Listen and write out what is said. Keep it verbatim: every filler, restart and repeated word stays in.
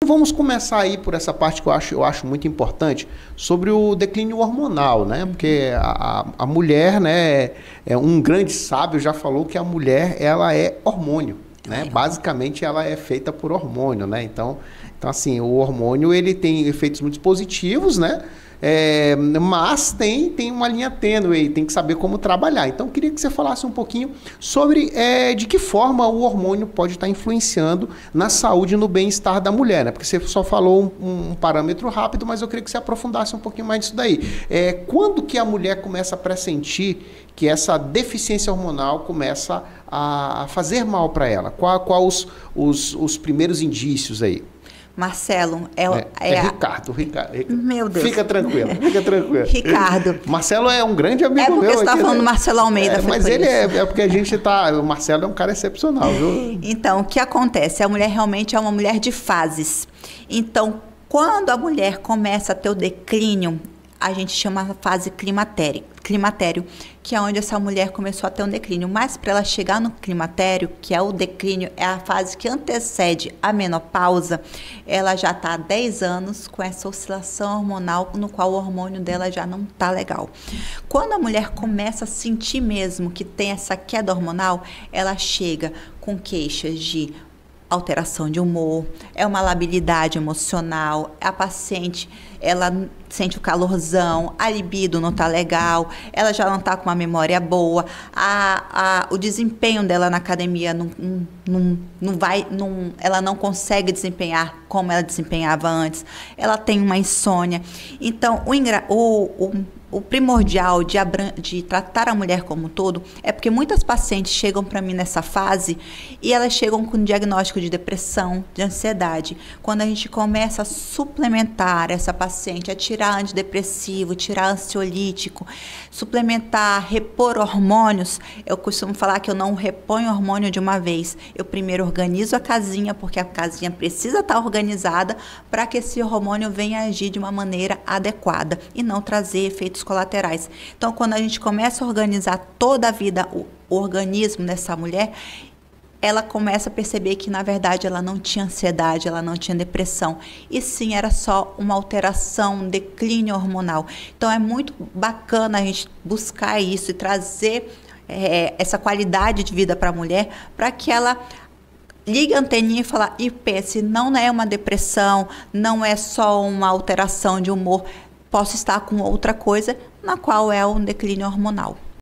vamos começar aí por essa parte que eu acho, eu acho muito importante, sobre o declínio hormonal, né? Porque a, a, a mulher, né, é, um grande sábio já falou que a mulher, ela é hormônio, né? Basicamente, ela é feita por hormônio, né? Então, então, assim, o hormônio, ele tem efeitos muito positivos, né? É, mas tem, tem uma linha tênue e tem que saber como trabalhar. Então, eu queria que você falasse um pouquinho sobre é, de que forma o hormônio pode estar influenciando na saúde e no bem-estar da mulher, né? Porque você só falou um, um parâmetro rápido, mas eu queria que você aprofundasse um pouquinho mais disso daí. É, quando que a mulher começa a pressentir que essa deficiência hormonal começa a fazer mal para ela? Qual, qual os, os, os primeiros indícios aí? Marcelo, é, é, é, é Ricardo, Ricardo, Ricardo. Meu Deus. Fica tranquilo, fica tranquilo. Ricardo. Marcelo é um grande amigo meu. É porque meu você está falando do Marcelo Almeida. É, mas ele é, é porque a gente tá... O Marcelo é um cara excepcional, viu? Então, o que acontece? A mulher realmente é uma mulher de fases. Então, quando a mulher começa a ter o declínio, a gente chama a fase climatério, climatério, que é onde essa mulher começou a ter um declínio. Mas para ela chegar no climatério, que é o declínio, é a fase que antecede a menopausa, ela já está há dez anos com essa oscilação hormonal, no qual o hormônio dela já não está legal. Quando a mulher começa a sentir mesmo que tem essa queda hormonal, ela chega com queixas de alteração de humor, é uma labilidade emocional, a paciente, ela sente o calorzão, a libido não tá legal, ela já não tá com uma memória boa, a, a, o desempenho dela na academia não, não, não vai, não, ela não consegue desempenhar como ela desempenhava antes, ela tem uma insônia. Então, o, o, o O primordial de, de tratar a mulher como um todo é porque muitas pacientes chegam para mim nessa fase e elas chegam com diagnóstico de depressão, de ansiedade. Quando a gente começa a suplementar essa paciente, a tirar antidepressivo, tirar ansiolítico, suplementar, repor hormônios, eu costumo falar que eu não reponho hormônio de uma vez. Eu primeiro organizo a casinha, porque a casinha precisa estar organizada para que esse hormônio venha agir de uma maneira adequada e não trazer efeitos colaterais. Então, quando a gente começa a organizar toda a vida, o, o organismo dessa mulher, ela começa a perceber que, na verdade, ela não tinha ansiedade, ela não tinha depressão, e sim, era só uma alteração, um declínio hormonal. Então, é muito bacana a gente buscar isso e trazer é, essa qualidade de vida para a mulher, para que ela ligue a anteninha e fala, e pense, não é uma depressão, não é só uma alteração de humor, posso estar com outra coisa, na qual é um declínio hormonal.